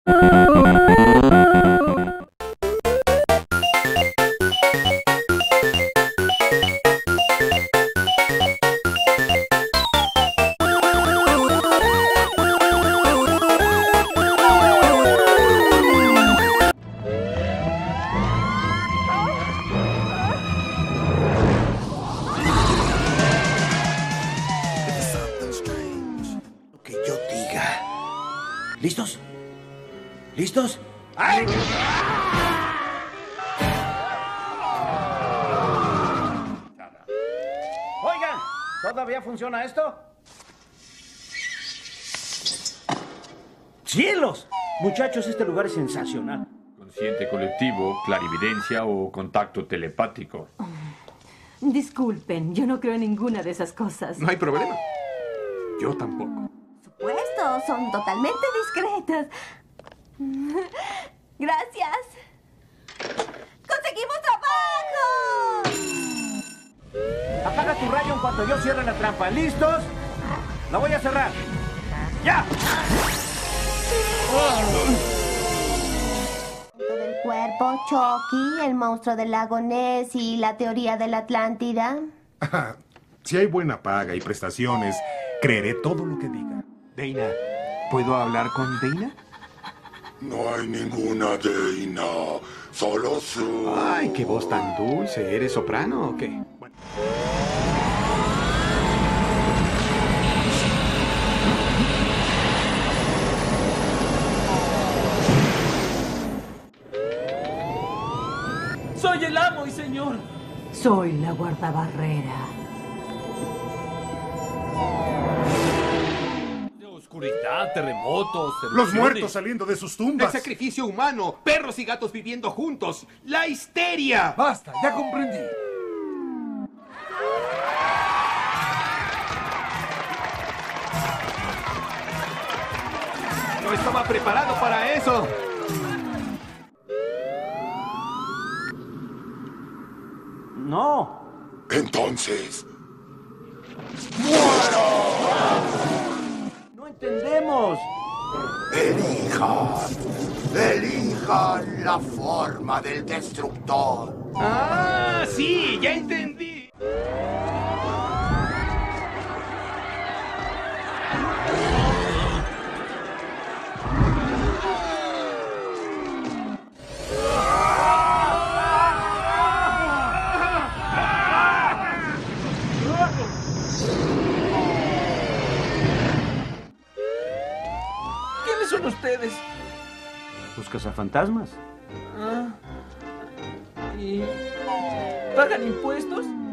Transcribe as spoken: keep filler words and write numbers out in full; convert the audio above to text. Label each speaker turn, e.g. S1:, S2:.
S1: ¿Listos? ¿Listos? ¡Ay! Oigan, ¿todavía funciona esto? ¡Cielos! Muchachos, este lugar es sensacional.
S2: Consciente colectivo, clarividencia o contacto telepático.
S3: Disculpen, yo no creo en ninguna de esas cosas.
S4: No hay problema. Yo tampoco.
S5: Supuesto, son totalmente discretas. Gracias. ¡Conseguimos trabajo!
S1: Apaga tu rayo en cuanto yo cierre la trampa. ¿Listos? La voy a cerrar. ¡Ya!
S5: Del cuerpo, Chucky, el monstruo del lago Ness y la teoría de la Atlántida.
S6: Ajá. Si hay buena paga y prestaciones, creeré todo lo que diga.
S4: Dana, ¿puedo hablar con Dana?
S7: No hay ninguna Dana, solo su...
S4: Ay, qué voz tan dulce. ¿Eres soprano o qué? Bueno.
S8: Soy el amo y señor.
S3: Soy la guardabarrera.
S8: Oscuridad, terremotos,
S6: Los muertos saliendo de sus
S4: El
S6: tumbas.
S4: sacrificio humano, perros y gatos viviendo juntos, la histeria.
S9: Basta, ya comprendí.
S4: No estaba preparado para eso.
S1: No.
S7: Entonces...
S1: No entendemos.
S7: Elijan, elijan la forma del destructor.
S4: Ah, sí, ya entendí.
S8: ¿Quiénes son ustedes?
S1: Los cazafantasmas.
S8: Ah, ¿y pagan impuestos?